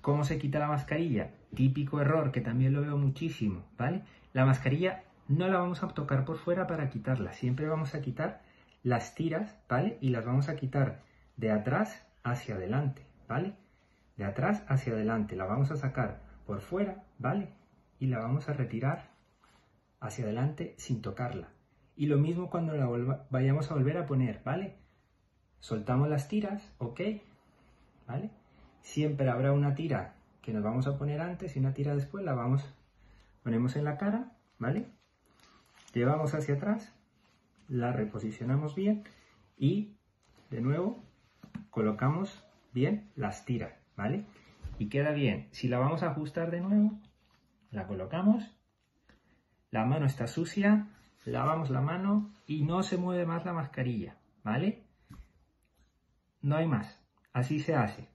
¿Cómo se quita la mascarilla? Típico error que también lo veo muchísimo, ¿vale? La mascarilla no la vamos a tocar por fuera para quitarla. Siempre vamos a quitar las tiras, ¿vale? Y las vamos a quitar de atrás hacia adelante, ¿vale? De atrás hacia adelante. La vamos a sacar por fuera, ¿vale? Y la vamos a retirar hacia adelante sin tocarla. Y lo mismo cuando la vayamos a volver a poner, ¿vale? Soltamos las tiras, ¿ok? ¿Vale? Siempre habrá una tira que nos vamos a poner antes y una tira después, ponemos en la cara, ¿vale? Llevamos hacia atrás, la reposicionamos bien y de nuevo colocamos bien las tiras, ¿vale? Y queda bien. Si la vamos a ajustar de nuevo, la colocamos, la mano está sucia, lavamos la mano y no se mueve más la mascarilla, ¿vale? No hay más. Así se hace.